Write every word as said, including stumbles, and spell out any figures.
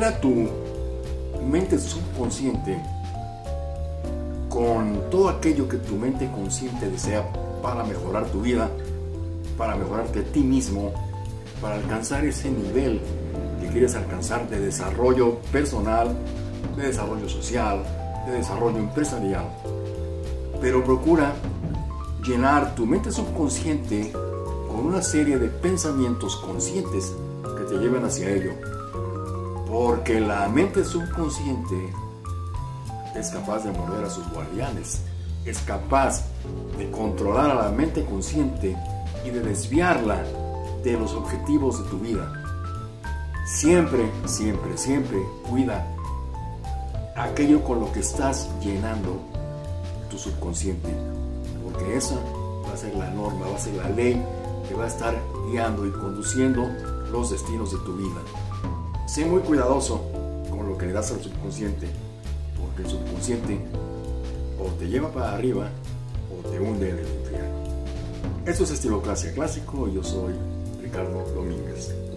Llena tu mente subconsciente con todo aquello que tu mente consciente desea para mejorar tu vida, para mejorarte a ti mismo, para alcanzar ese nivel que quieres alcanzar de desarrollo personal, de desarrollo social, de desarrollo empresarial. Pero procura llenar tu mente subconsciente con una serie de pensamientos conscientes que te lleven hacia ello, porque la mente subconsciente es capaz de mover a sus guardianes, es capaz de controlar a la mente consciente y de desviarla de los objetivos de tu vida. Siempre, siempre, siempre cuida aquello con lo que estás llenando tu subconsciente, porque esa va a ser la norma, va a ser la ley que va a estar guiando y conduciendo los destinos de tu vida. Sé muy cuidadoso con lo que le das al subconsciente, porque el subconsciente o te lleva para arriba o te hunde en el infierno. Esto es Estilocracia Clásico y yo soy Ricardo Domínguez.